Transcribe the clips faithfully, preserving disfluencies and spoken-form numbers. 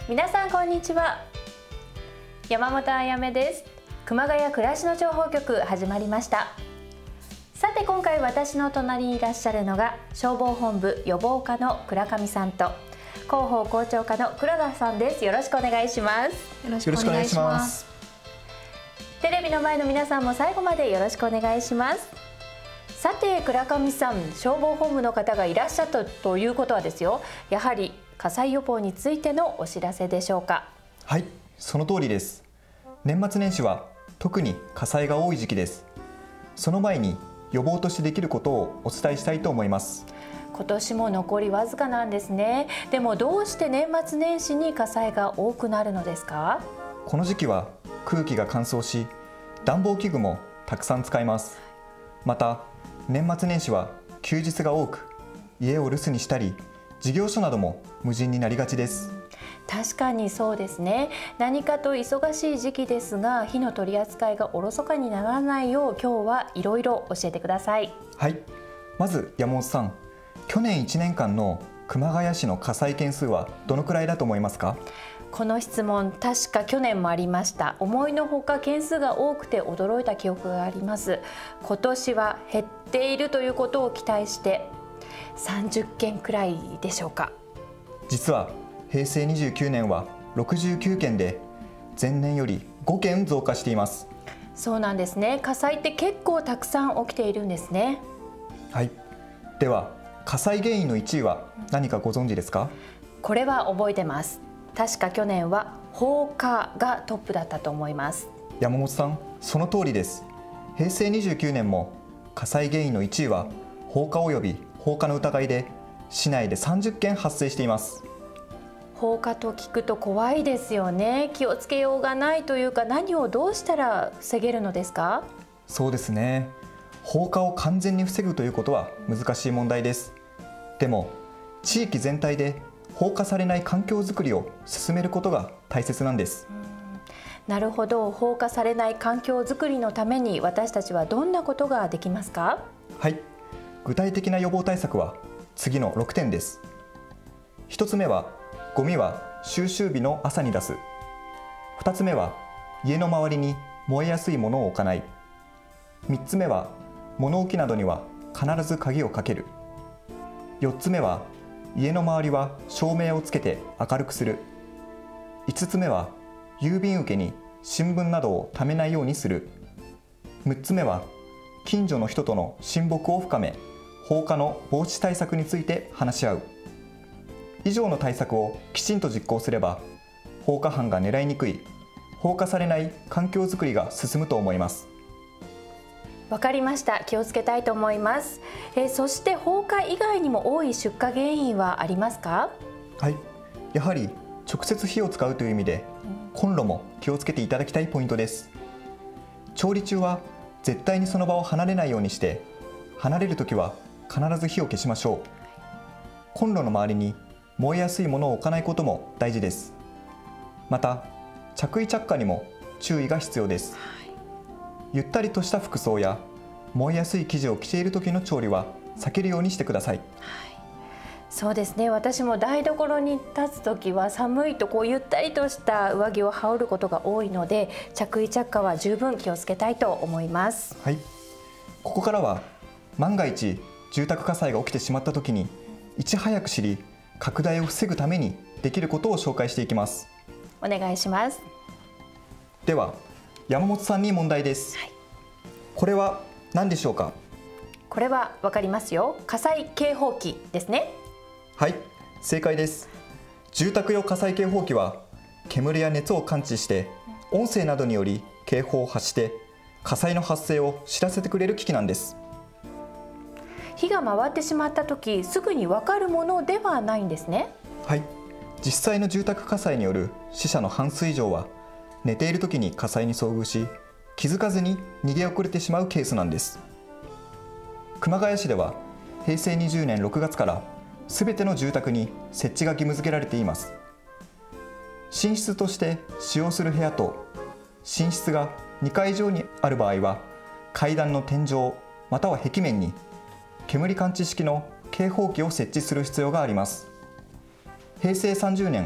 皆さんこんにちは。山本あやめです。熊谷暮らしの情報局始まりました。さて今回私の隣にいらっしゃるのが消防本部予防課の倉上さんと広報広聴課の黒田さんです。よろしくお願いします。 よろしくお願いします。 テレビの前の皆さんも最後までよろしくお願いします。さて倉上さん、消防本部の方がいらっしゃったということはですよ、やはり火災予防についてのお知らせでしょうか。 はい、その通りです。年末年始は特に火災が多い時期です。その前に予防としてできることをお伝えしたいと思います。 今年も残りわずかなんですね。でもどうして年末年始に火災が多くなるのですか？ この時期は空気が乾燥し、暖房器具もたくさん使います。また年末年始は休日が多く、家を留守にしたり事業所なども無人になりがちです。 確かにそうですね。何かと忙しい時期ですが、火の取り扱いがおろそかにならないよう今日はいろいろ教えてください。 はい、まず山本さん、去年いちねんかんの熊谷市の火災件数はどのくらいだと思いますか？ この質問、確か去年もありました。思いのほか件数が多くて驚いた記憶があります。今年は減っているということを期待してさんじゅっけんくらいでしょうか。 実はへいせいにじゅうきゅうねんはろくじゅうきゅうけんで前年よりごけん増加しています。 そうなんですね。火災って結構たくさん起きているんですね。 はい、では火災原因のいちいは何かご存知ですか？ これは覚えてます。確か去年は放火がトップだったと思います。 山本さん、その通りです。へいせいにじゅうきゅうねんも火災原因のいちいは放火及び放火の疑いで市内でさんじゅっけん発生しています。 放火と聞くと怖いですよね。気をつけようがないというか、何をどうしたら防げるのですか？ そうですね。放火を完全に防ぐということは難しい問題です。でも地域全体で放火されない環境づくりを進めることが大切なんです。 なるほど。放火されない環境づくりのために私たちはどんなことができますか？ はい、具体的な予防対策は次のろくてんです。ひとつめはゴミは収集日の朝に出す。ふたつめは家の周りに燃えやすいものを置かない。みっつめは物置などには必ず鍵をかける。よっつめは家の周りは照明をつけて明るくする。いつつめは郵便受けに新聞などをためないようにする。むっつめは近所の人との親睦を深め、放火の防止対策について話し合う。以上の対策をきちんと実行すれば、放火犯が狙いにくい、放火されない環境づくりが進むと思います。 わかりました。気をつけたいと思います。えー、そして放火以外にも多い出火原因はありますか？ はい、やはり直接火を使うという意味で、コンロも気をつけていただきたいポイントです。調理中は絶対にその場を離れないようにして、離れるときは必ず火を消しましょう。コンロの周りに燃えやすいものを置かないことも大事です。また着衣着火にも注意が必要です。ゆったりとした服装や燃えやすい生地を着ている時の調理は避けるようにしてください。 そうですね。私も台所に立つ時は寒いとこうゆったりとした上着を羽織ることが多いので、着衣着火は十分気をつけたいと思います。 はい、ここからは万が一住宅火災が起きてしまった時にいち早く知り、拡大を防ぐためにできることを紹介していきます。 お願いします。 では山本さんに問題です。はい、これは何でしょうか？ これはわかりますよ。火災警報器ですね。 はい、正解です。住宅用火災警報器は煙や熱を感知して音声などにより警報を発して火災の発生を知らせてくれる機器なんです。 火が回ってしまった時、すぐにわかるものではないんですね。 はい、実際の住宅火災による死者の半数以上は寝ている時に火災に遭遇し、気づかずに逃げ遅れてしまうケースなんです。熊谷市ではへいせいにじゅうねんろくがつからすべての住宅に設置が義務付けられています。寝室として使用する部屋と寝室がにかい以上にある場合は、階段の天井または壁面に煙感知式の警報器を設置する必要があります。へいせいさんじゅうねん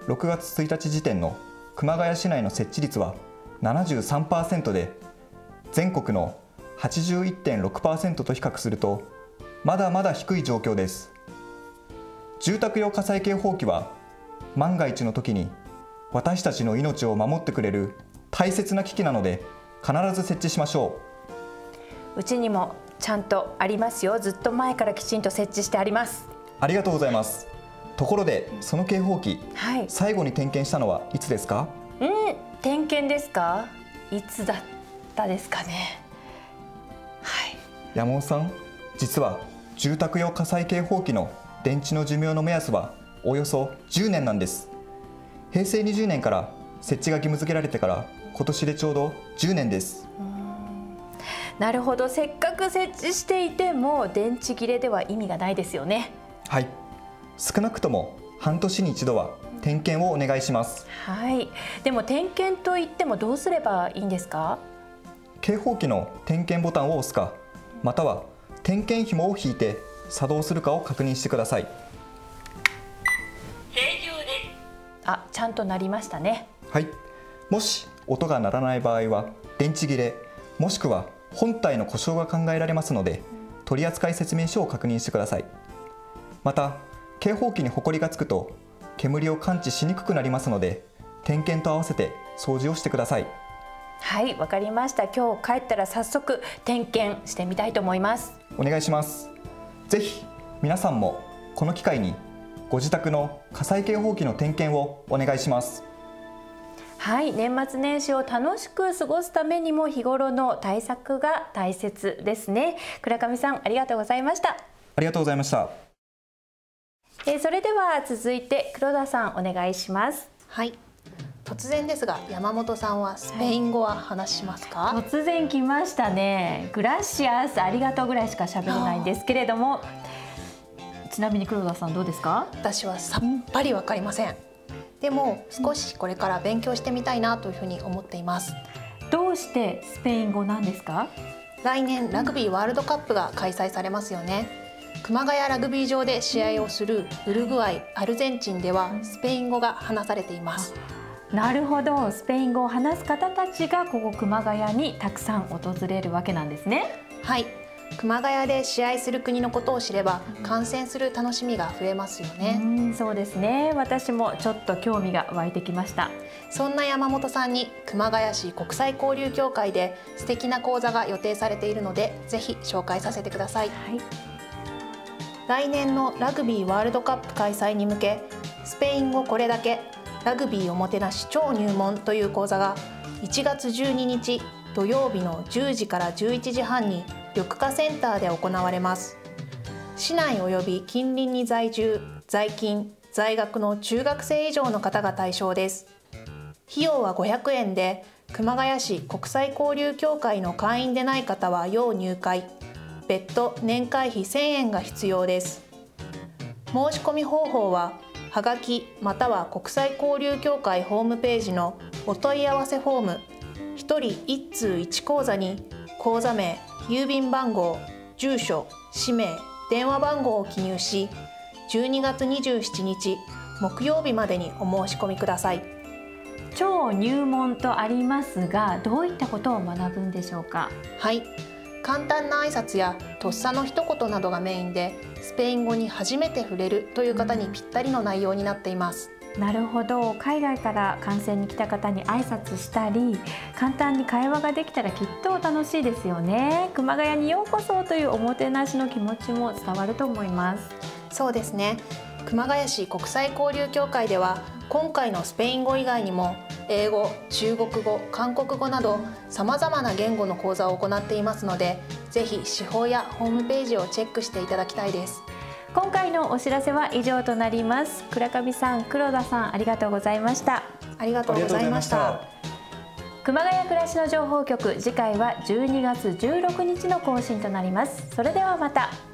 ろくがつついたち時点の熊谷市内の設置率は ななじゅうさんパーセント で、全国の はちじゅういってんろくパーセント と比較するとまだまだ低い状況です。住宅用火災警報器は万が一の時に私たちの命を守ってくれる大切な機器なので、必ず設置しましょう。うちにもちゃんとありますよ。ずっと前からきちんと設置してあります。 ありがとうございます。ところでその警報器、 はい、 最後に点検したのはいつですか？ うん、点検ですか？いつだったですかね。はい。 山本さん、実は住宅用火災警報器の電池の寿命の目安はおよそじゅうねんなんです。へいせいにじゅうねんから設置が義務付けられてから今年でちょうどじゅうねんです。 うーん、なるほど。せっかく設置していても電池切れでは意味がないですよね。 はい、少なくとも半年に一度は点検をお願いします。 はい。でも点検といってもどうすればいいんですか？ 警報器の点検ボタンを押すか、または点検紐を引いて作動するかを確認してください。 あ、ちゃんと鳴りましたね。 はい。もし音が鳴らない場合は電池切れ、もしくは本体の故障が考えられますので、取扱説明書を確認してください。また警報器にホコリがつくと煙を感知しにくくなりますので、点検と合わせて掃除をしてください。 はい、わかりました。今日帰ったら早速点検してみたいと思います。 お願いします。ぜひ皆さんもこの機会にご自宅の火災警報器の点検をお願いします。 はい、年末年始を楽しく過ごすためにも日頃の対策が大切ですね。倉上さん、ありがとうございました。 ありがとうございました。 えー、それでは続いて黒田さん、お願いします。 はい。突然ですが、山本さんはスペイン語は話しますか？ はい、突然来ましたね。グラシアス、ありがとうぐらいしか喋れないんですけれども、ちなみに黒田さんどうですか？ 私はさっぱりわかりません。でも少しこれから勉強してみたいなというふうに思っています。 どうしてスペイン語なんですか？ 来年ラグビーワールドカップが開催されますよね。熊谷ラグビー場で試合をするウルグアイ、アルゼンチンではスペイン語が話されています。 なるほど。スペイン語を話す方たちがここ熊谷にたくさん訪れるわけなんですね。 はい。熊谷で試合する国のことを知れば観戦する楽しみが増えますよね。 うん、そうですね。私もちょっと興味が湧いてきました。 そんな山本さんに熊谷市国際交流協会で素敵な講座が予定されているので、ぜひ紹介させてください。 はい、 来年のラグビーワールドカップ開催に向け、スペイン語これだけラグビーおもてなし超入門という講座がいちがつじゅうににち土曜日のじゅうじからじゅういちじはんに緑化センターで行われます。市内及び近隣に在住、在勤、在学の中学生以上の方が対象です。費用はごひゃくえんで、熊谷市国際交流協会の会員でない方は要入会、別途年会費せんえんが必要です。申し込み方法ははがきまたは国際交流協会ホームページのお問い合わせフォーム、ひとりいち通いち口座に口座名、郵便番号、住所、氏名、電話番号を記入し、じゅうにがつにじゅうしちにち木曜日までにお申し込みください。 超入門とありますが、どういったことを学ぶんでしょうか？ はい、簡単な挨拶やとっさの一言などがメインで、スペイン語に初めて触れるという方にぴったりの内容になっています。 なるほど。海外から観戦に来た方に挨拶したり、簡単に会話ができたらきっと楽しいですよね。熊谷にようこそというおもてなしの気持ちも伝わると思います。 そうですね。熊谷市国際交流協会では今回のスペイン語以外にも英語、中国語、韓国語などさまざまな言語の講座を行っていますので、ぜひ手法やホームページをチェックしていただきたいです。 今回のお知らせは以上となります。倉上さん、黒田さん、ありがとうございました。 ありがとうございました。 熊谷暮らしの情報局、次回はじゅうにがつじゅうろくにちの更新となります。それではまた。